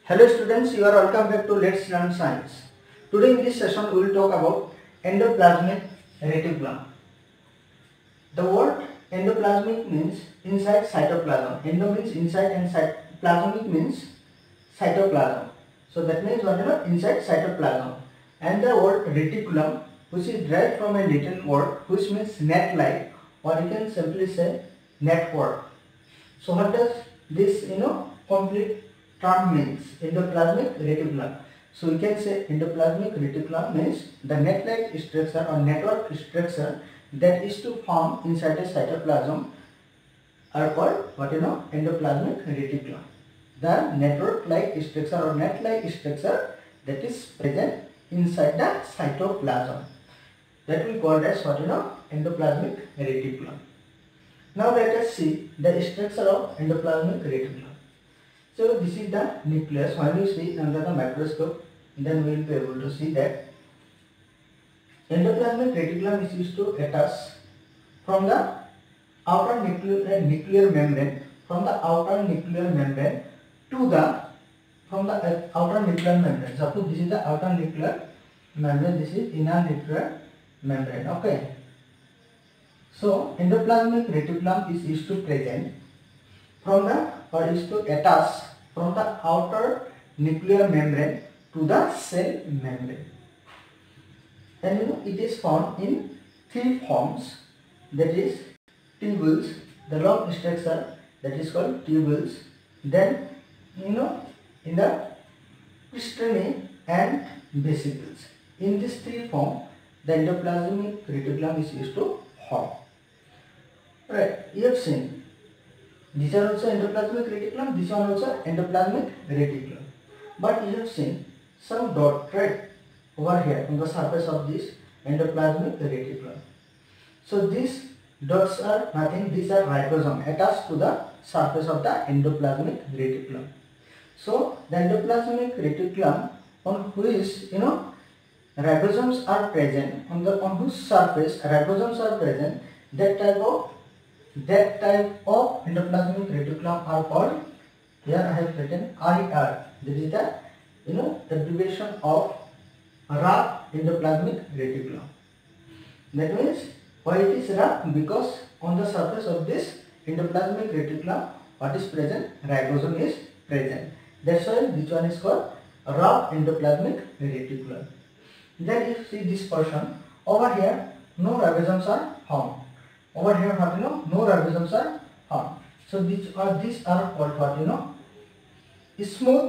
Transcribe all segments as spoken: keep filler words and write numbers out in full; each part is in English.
Hello students, you are welcome back to Let's Learn Science. Today in this session we will talk about endoplasmic reticulum. The word endoplasmic means inside cytoplasm. Endo means inside and plasmic means cytoplasm. So that means what you know inside cytoplasm. And the word reticulum, which is derived from a Latin word which means net-like, or you can simply say network. So what does this you know complete term means? Endoplasmic reticulum. So we can say endoplasmic reticulum means the net-like structure or network structure that is to form inside a cytoplasm are called what you know endoplasmic reticulum. The network-like structure or net-like structure that is present inside the cytoplasm, that we call as what you know endoplasmic reticulum. Now let us see the structure of endoplasmic reticulum. So this is the nucleus. When we see under the microscope, then we will be able to see that endoplasmic reticulum is used to attach from the outer nuclear, nuclear membrane, from the outer nuclear membrane to the from the uh, outer nuclear membrane. Suppose this is the outer nuclear membrane, this is inner nuclear membrane. Okay. So endoplasmic reticulum is used to present from the or is to attach from the outer nuclear membrane to the cell membrane. And you know it is found in three forms, that is tubules, the long structure that is called tubules, then you know in the cisternae and vesicles. In these three forms the endoplasmic reticulum is used to form. Right, you have seen these are also endoplasmic reticulum, this one also endoplasmic reticulum. But you have seen some dot right over here on the surface of this endoplasmic reticulum. So these dots are nothing, these are ribosome attached to the surface of the endoplasmic reticulum. So the endoplasmic reticulum on which you know ribosomes are present, on the on whose surface ribosomes are present, that type of That type of endoplasmic reticulum are called, here I have written R E R. This is the you know abbreviation of rough endoplasmic reticulum. That means why it is rough? Because on the surface of this endoplasmic reticulum, what is present? Ribosome is present. That's why this one is called rough endoplasmic reticulum. Then if you see this portion over here, no ribosomes are found. Over here, what you know, no ribosomes are found. So these are these are called what you know smooth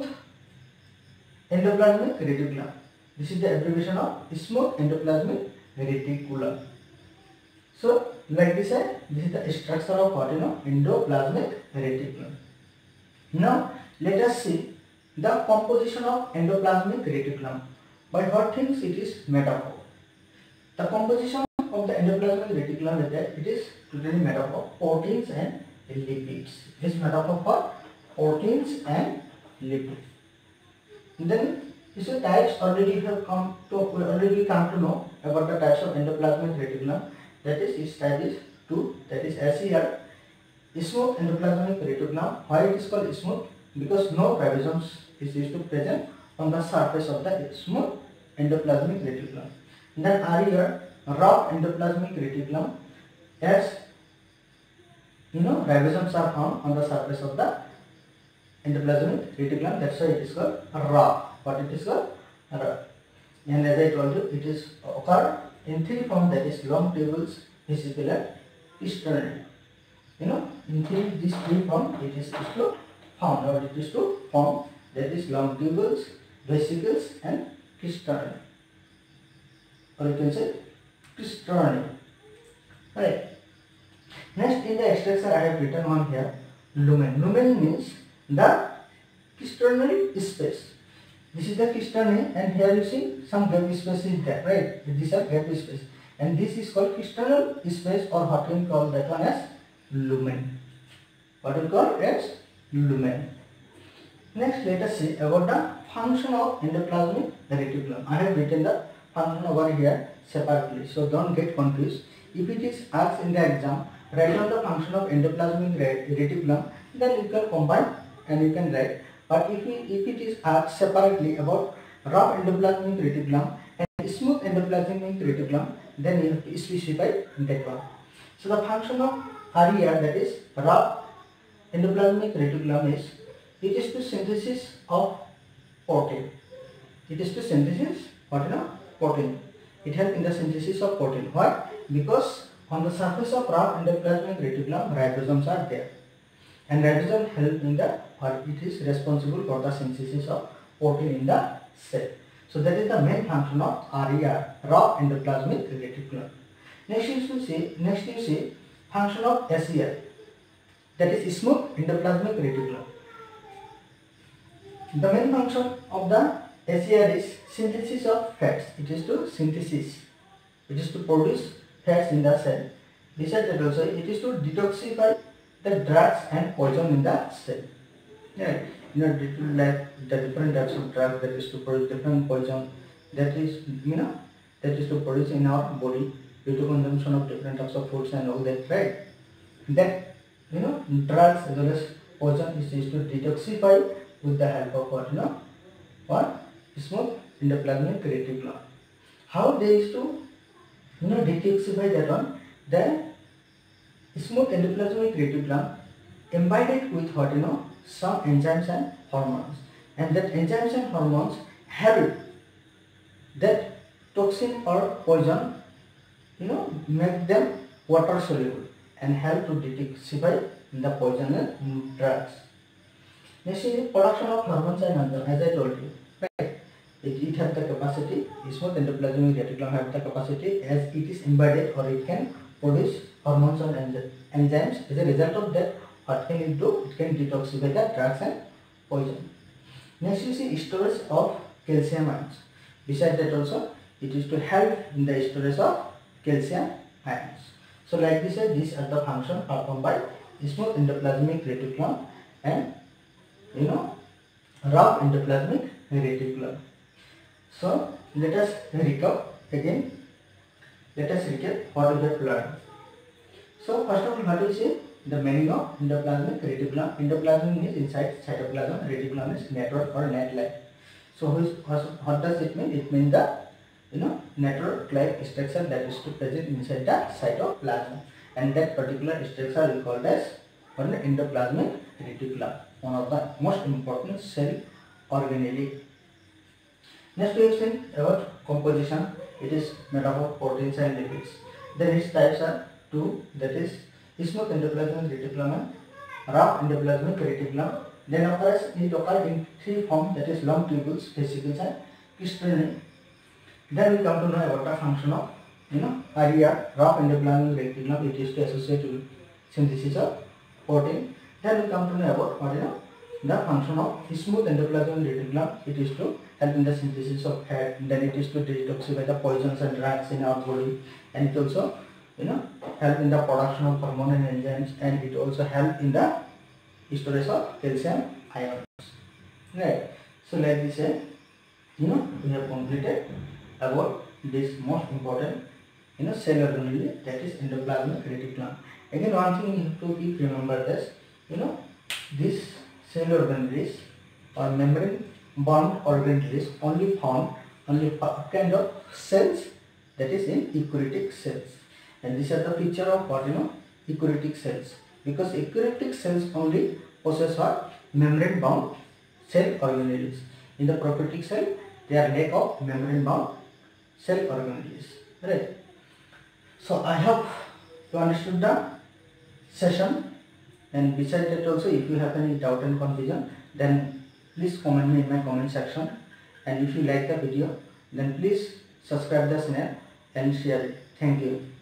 endoplasmic reticulum. This is the abbreviation of smooth endoplasmic reticulum. So like this, this is the structure of what you know endoplasmic reticulum. Now let us see the composition of endoplasmic reticulum. By what things it is made up of? The composition of the endoplasmic reticulum is that it is totally made up of proteins and lipids. It is made up of what? Proteins and lipids. Then these types already have come to already come to know about the types of endoplasmic reticulum. That is, each type is two. That is S E R, smooth endoplasmic reticulum. Why it is called smooth? Because no ribosomes is used to present on the surface of the smooth endoplasmic reticulum. Then R E R, rough endoplasmic reticulum, as you know ribosomes are found on the surface of the endoplasmic reticulum. That's why it is called rough. What it is called? Rough. And as I told you, it is occur in three forms, that is long tubules, vesicle and cisternae. You know in three these three forms it is used to found, or it is to form, that is long tubules, vesicles and cisternae, or you can say cisternae. Right. Next in the structure I have written on here lumen. Lumen means the cisternary space. This is the cisternae, and here you see some gap space is there, right? These are gap space, and this is called cisternal space, or what we call that one as lumen. What we call as lumen. Next let us see about the function of endoplasmic reticulum. I have written the function over here separately, so don't get confused. If it is asked in the exam, write down the function of endoplasmic reticulum, then you can combine and you can write But if, we, if it is asked separately about rough endoplasmic reticulum and smooth endoplasmic reticulum, then you have to specify that one. So the function of R E R, that is rough endoplasmic reticulum, is it is to synthesis of protein. It is to synthesis what you know protein. It helps in the synthesis of protein. Why? Because on the surface of rough endoplasmic reticulum, ribosomes are there, and ribosome help in the or it is responsible for the synthesis of protein in the cell. So that is the main function of R E R, rough endoplasmic reticulum. Next you see, next you see function of S E R, that is smooth endoplasmic reticulum. The main function of the S E R is synthesis of fats. It is to synthesis. It is to produce fats in the cell. Besides that also, it is to detoxify the drugs and poison in the cell. Yeah, you know, like the different types of drugs that is to produce different poison. That is, you know, that is to produce in our body due to consumption of different types of foods and all that, right? That, you know, drugs as well as poison is used to detoxify with the help of what, you know, what? Smooth endoplasmic reticulum. How they used to, you know, detoxify that one? The smooth endoplasmic reticulum imbibed with what, you know, some enzymes and hormones, and that enzymes and hormones help that toxin or poison, you know, make them water soluble and help to detoxify the poisonous drugs. Next is production of hormones and enzymes, as I told you, right? It, it has the capacity, smooth endoplasmic reticulum have the capacity as it is embedded, or it can produce hormones and enzymes. As a result of that, what can it do? It can detoxify the drugs and poison. Next you see storage of calcium ions. Besides that also, it is to help in the storage of calcium ions. So like we said, these are the functions performed by smooth endoplasmic reticulum and, you know, rough endoplasmic reticulum. So let us recap again. Let us recap what we have learned. So first of all, what is it? The meaning of endoplasmic reticulum. Endoplasm is inside cytoplasm. Reticulum is network or net-like. So what does it mean? It means the, you know, network-like structure that is to present inside the cytoplasm, and that particular structure is called as one endoplasmic reticulum, one of the most important cell organelle. Next we have seen about composition. It is made up of proteins and lipids. Then its types are two, that is smooth endoplasmic reticulum and rough endoplasmic reticulum. Then occurs it occurs in three forms, that is long tubules, vesicles and cisternae. Then we come to know about the function of, you know, R E R, rough endoplasmic reticulum. It is to associate with synthesis of protein. Then we come to know about what, you know, the function of smooth endoplasmic reticulum. It is to help in the synthesis of fat. Then it is to detoxify the poisons and drugs in our body, and it also, you know, help in the production of hormone and enzymes, and it also help in the storage of calcium ions. Right. So like this, you know, we have completed about this most important, you know, cell organelle, that is endoplasmic reticulum. Again, one thing you have to keep remember this, you know, this cell organelles or membrane bound organelles only found only kind of cells, that is in eukaryotic cells, and these are the picture of what, you know, eukaryotic cells, because eukaryotic cells only possess what, membrane bound cell organelles. In the prokaryotic cell, they are lack of membrane bound cell organelles, right? So I hope you understood the session, and besides that also, if you have any doubt and confusion, then please comment me in my comment section, and if you like the video, then please subscribe the channel and share it. Thank you.